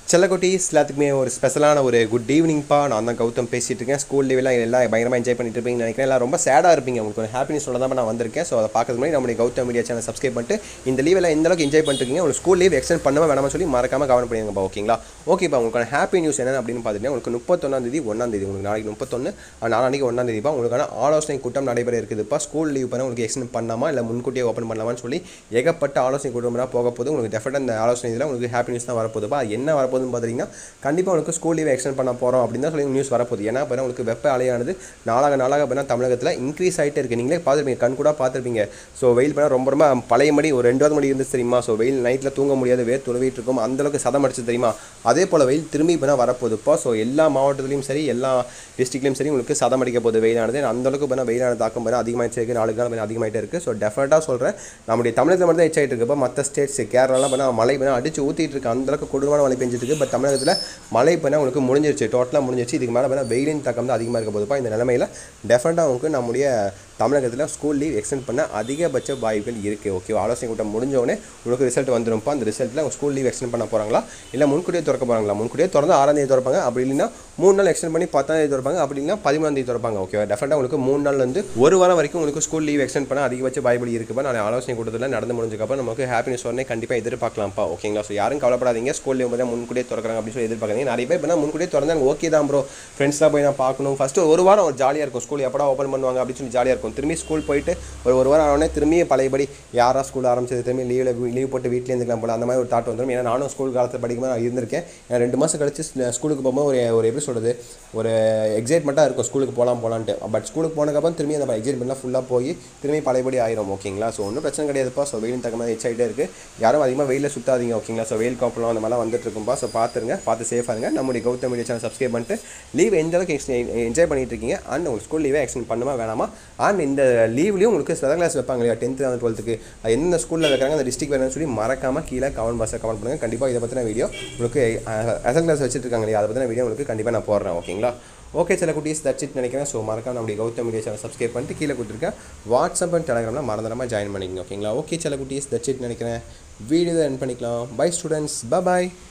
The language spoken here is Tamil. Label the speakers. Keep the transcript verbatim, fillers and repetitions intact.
Speaker 1: செல்லக்குட்டீஸ் எல்லாத்துக்குமே ஒரு ஸ்பெஷலான ஒரு குட் ஈவினிங்ப்பா. நான் தான் கௌதம் பேசிகிட்டு இருக்கேன். ஸ்கூல் லீவெல்லாம் எல்லாம் பயங்கரமாக என்ஜாய் பண்ணிட்டு இருப்பீங்கன்னு நினைக்கிறேன். எல்லாம் ரொம்ப சேடாக இருப்பீங்க. உங்களுக்கு ஒரு ஹாப்பினஸ் சொல்ல தான் நான் வந்திருக்கேன். ஸோ அதை பார்க்கறதுக்கு முன்னாடி நம்மளுடைய கௌதம் மீடியா சேனல் சப்ஸ்கிரைப் பண்ணிட்டு இந்த லீவெல்லாம் எந்த அளவுக்கு என்ஜாய் பண்ணிருக்கீங்க, உங்களுக்கு ஸ்கூல் லீவ் எக்ஸ்டெண்ட் பண்ணாமல் வேணாமல் சொல்லி மறக்காம கவனம் பண்ணிடுங்கப்பா. ஓகேங்களா? ஓகேப்பா. உங்களுக்கான ஹாப்பி நியூஸ் என்ன அப்படின்னு பார்த்துட்டு உங்களுக்கு முப்பத்தொன்னாம் தேதி ஒன்றாம் தேதி உங்களுக்கு நாளைக்கு முப்பத்தொன்று நாளைக்கு ஒன்றாம் தேதிப்பா உங்களுக்கான ஆலோசனை கூட்டம் நடைபெற இருக்குதுப்பா. ஸ்கூல் லீவ் பண்ண உங்களுக்கு எக்ஸ்டெண்ட் பண்ணாமா இல்லை முன்கூட்டியே ஓப்பன் பண்ணலாமான்னு சொல்லி ஏகப்பட்ட ஆலோசனை கூட்டம்லாம் போக போது உங்களுக்கு டெஃபினட்டாக இந்த ஆலோசனை இதில் உங்களுக்கு ஹாப்பி நியூஸ் தான் வரப்போகுதுப்பா. அது என்ன வரப்போகுதுன்னு பார்த்தீங்கன்னா கண்டிப்பாக உங்களுக்கு ஸ்கூல் லீவ் எக்ஸ்டெண்ட் பண்ண போகிறோம் அப்படின்னு தான் சொல்லி நியூஸ் வரப்போகுது. ஏன்னா இப்போ உங்களுக்கு வெப்ப அலையானது நாளாக நாளாக இப்போ தமிழகத்தில் இன்க்ரீஸ் ஆகிட்டே இருக்குது. நீங்களே பார்த்துருப்பீங்க, கண் கூட பார்த்துருப்பீங்க. ஸோ வெயில் பண்ணால் ரொம்ப ரொம்ப பழைய மடி ஒரு ரெண்டாவது மணி இருந்துச்சு தெரியுமா? ஸோ வெயில் நைட்டில் தூங்க முடியாது, வேர் துளவிட்டு இருக்கும், அந்தளவுக்கு சதம் அடிச்சு தெரியுமா? அதே போல் வெயில் திரும்பி இப்போ வரப்போகுதுப்பா. ஸோ எல்லா மாவட்டத்துலையும் சரி எல்லா டிஸ்ட்ரிக்ட்லையும் சரி உங்களுக்கு சதம் அடிக்க போகுது வெயிலானது. அந்தளவுக்கு இப்போ வெயிலான தாக்கம் பண்ண அதிகமாகிட்டே இருக்குது, நாளுக்கு நாள் அதிகமாகிட்டே இருக்குது. ஸோ டெஃபினட்டாக சொல்கிறேன், நம்முடைய தமிழகத்தில் மட்டும் தான் எச்சாயிட்டு இருக்குப்பா. மற்ற ஸ்டேட்ஸ் கேரளாலாம் பண்ணால் மழை பண்ணால் அடிச்சு ஊற்றிட்டு இருக்கு, அந்தளவுக்கு கொடூரமான மழை பெஞ்சிட்டு இருக்குது. பட் தமிழகத்தில் மழை பண்ணால் உங்களுக்கு முடிஞ்சிருச்சு, டோட்டலாக முடிஞ்சிருச்சு. இதுக்கு மேலே பண்ணால் வெயிலின் தாக்கம் தான் அதிகமாக இருக்க போதுப்பா. இந்த நிலைமையில் டெஃபினட்டாக உங்களுக்கு நம்முடைய தமிழகத்தில் ஸ்கூல் லீவ் எக்ஸ்டெண்ட் பண்ண அதிகபட்ச வாய்ப்புகள் இருக்குது. ஓகே, ஆலோசனை கூட்டம் முடிஞ்சோடனே உங்களுக்கு ரிசல்ட் வந்துடும்ப்பா. அந்த ரிசல்ட்டில் உங்கள் ஸ்கூல் லீவ் எக்ஸ்டெண்ட் பண்ண போகிறாங்களா இல்லை முன்கூட்டியே திறக்க போகிறாங்களா? முன்கூட்டியே திறந்து ஆறாம் தேதி திறப்பாங்க, அப்படி இல்லைன்னா மூணு நாள் எக்ஸ்டெண்ட் பண்ணி பத்தாம் தேதி திறப்பாங்க, அப்படி இல்லைன்னா பதிமூணாம் தேதி திறப்பாங்க. ஓகே, டெஃபினட்டாக உங்களுக்கு மூணு நாள் வந்து ஒரு வாரம் வரைக்கும் உங்களுக்கு ஸ்கூல் லீவ் எக்ஸ்டெண்ட் பண்ண அதிகபட்ச வாய்ப்புகள் இருக்குப்பா. நான் ஆலோசனை கூட்டத்தில் நடந்து முடிஞ்சக்கப்புறம் நமக்கு ஹாப்பினஸ் உடனே கண்டிப்பாக எதிர்பார்க்கலாம்ப்பா. ஓகேங்களா? ஸோ யாரும் கவலைப்படாதீங்க, ஸ்கூல் லீவ் வந்து முன்கூட்டியே திறக்கிறாங்க அப்படின்னு சொல்லி எதிர்பார்க்குறீங்க. நிறைய பேர் இப்போ முன்கூட்டியே திறந்தா ஓகே தான் ப்ரோ, ஃப்ரெண்ட்ஸ்லாம் போய் நான் பார்க்கணும். ஃபஸ்ட்டு ஒரு வாரம் ஒரு ஜாலியாக இருக்கும், ஸ்கூல் எப்படா ஓப்பன் பண்ணுவாங்க அப்படின்னு சொல்லி ஜாலியாக இருக்கும். திரும்பி ஸ்கூல் போயிட்டு ஒரு ஒரு வாரம் ஆனோடனே திரும்பி பழையபடி யாரா ஸ்கூல் ஆரம்பிச்சது திரும்பி லீவில் லீவ் போட்டு வீட்டிலே இருந்துக்கலாம் போல அந்த மாதிரி ஒரு தாட் வந்துடும். ஏன்னா நானும் ஸ்கூல் காலத்தில் படிக்கும்போது நான் இருந்திருக்கேன். ஏன்னா ரெண்டு மாதம் கழிச்சு ஸ்கூலுக்கு போகும்போது ஒரு ஒரு எப்படி சொல்கிறது ஒரு எக்ஸைட்மெண்ட்டாக இருக்கும் ஸ்கூலுக்கு போகலாம் போகலான்ட்டு. பட் ஸ்கூலுக்கு போனதுக்கப்புறம் திரும்பி அந்த எக்ஸைட்மெண்ட்லாம் ஃபுல்லாக போய் திரும்பி பழையபடி ஆயிரும். ஓகேங்களா? ஸோ ஒன்றும் பிரச்சனை கிடையாதுப்பா. ஸோ வெயிலின் தக்கமாக எச்சாயிட்டே இருக்குது, யாரும் அதிகமாக வெயிலில் சுற்றாதீங்க. ஓகேங்களா? ஸோ வெயில் காப்பலாம் அந்த மாதிரிலாம் வந்துட்டு இருக்கும்பா. ஸோ பார்த்துருங்க, பார்த்து சேஃபாக இருங்க. நம்முடைய கௌதம் மீடியா சேனல் சப்ஸ்கிரைப் பண்ணிட்டு லீவ் எந்த அளவுக்கு என்ஜாய் பண்ணிட்டு இருக்கீங்க அண்ட் உங்களுக்கு ஸ்கூல் லீவே எக்ஸ்டெண்ட் பண்ணுமா வேணாமா அண்ட் இந்த லீவ்லையும் உங்களுக்கு ஸ்பெஷல் கிளாஸ் வைப்பாங்க இல்லையா டென்த்து அந்த டுவெல்த்துக்கு எந்த ஸ்கூலில் வைக்கிறாங்க அந்த டிஸ்ட்ரிக்ட் வேணும்னு சொல்லி மறக்காமல் கீழே கமெண்ட் பாக்ஸில் கமெண்ட் பண்ணுங்கள். கண்டிப்பாக இதை பற்றின வீடியோ உங்களுக்கு ஸ்பெஷல் கிளாஸ் வச்சுட்டு இருக்காங்க இல்லையா, அதை பற்றின வீடியோ உங்களுக்கு கண்டிப்பாக நான் போடுறேன். ஓகேங்களா? ஓகே சில குட்டீஸ் தட்ஸ் இட் நினைக்கிறேன். ஸோ மறக்காம நம்முடைய கௌதம் மீடியா சேனல் சப்ஸ்கிரைப் பண்ணிட்டு கீழே கொடுத்துருக்கேன் வாட்ஸ்அப் அண்ட் டெலிகிராமில் மறந்துடாமல் ஜாயின் பண்ணிக்கங்க. ஓகேங்களா? ஓகே சில குட்டீஸ் தட்ஸ் இட் நினைக்கிறேன். வீடியோ என் பண்ணிக்கலாம். பை ஸ்டூடெண்ட்ஸ், பை பாய்.